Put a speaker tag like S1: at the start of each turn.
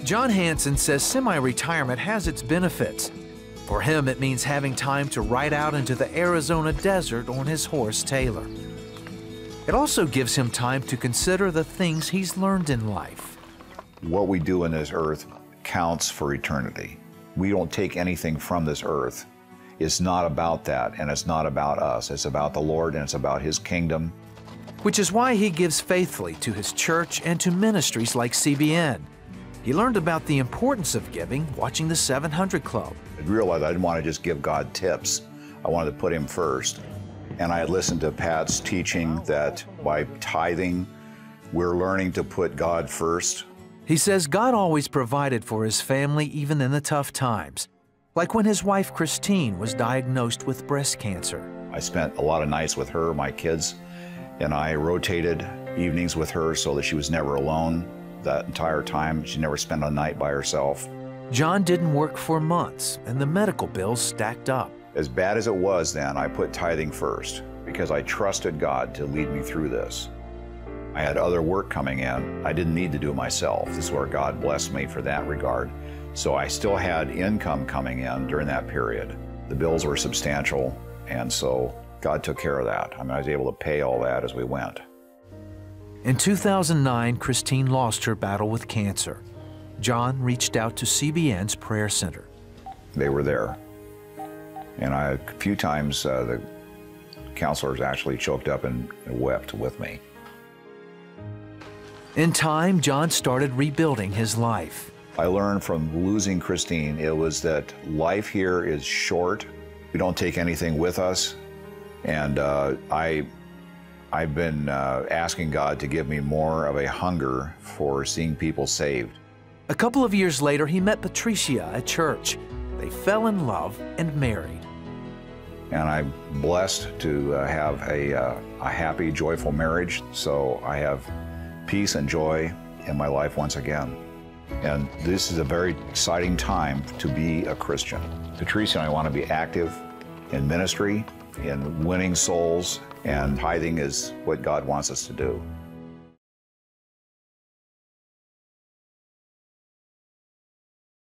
S1: John Hanson says semi-retirement has its benefits. For him, it means having time to ride out into the Arizona desert on his horse, Taylor. It also gives him time to consider the things he's learned in life.
S2: What we do in this earth counts for eternity. We don't take anything from this earth. It's not about that, and it's not about us. It's about the Lord, and it's about His kingdom.
S1: Which is why he gives faithfully to his church and to ministries like CBN. He learned about the importance of giving watching the 700 Club.
S2: I realized I didn't want to just give God tips. I wanted to put Him first. And I had listened to Pat's teaching that by tithing, we're learning to put God first.
S1: He says God always provided for his family even in the tough times, like when his wife Christine was diagnosed with breast cancer.
S2: I spent a lot of nights with her, my kids, and I rotated evenings with her so that she was never alone that entire time. She never spent a night by herself.
S1: John didn't work for months, and the medical bills stacked up.
S2: As bad as it was then, I put tithing first because I trusted God to lead me through this. I had other work coming in. I didn't need to do it myself. This is where God blessed me for that regard. So I still had income coming in during that period. The bills were substantial, and so God took care of that. I mean, I was able to pay all that as we went.
S1: In 2009, Christine lost her battle with cancer. John reached out to CBN's prayer center.
S2: They were there. And a few times the counselors actually choked up and wept with me.
S1: In time, John started rebuilding his life.
S2: I learned from losing Christine, it was that life here is short. We don't take anything with us. And I've been asking God to give me more of a hunger for seeing people saved.
S1: A couple of years later, he met Patricia at church. They fell in love and married.
S2: And I'm blessed to have a happy, joyful marriage. So I have peace and joy in my life once again. And this is a very exciting time to be a Christian. Patricia and I want to be active in ministry, in winning souls, and tithing is what God wants us to do.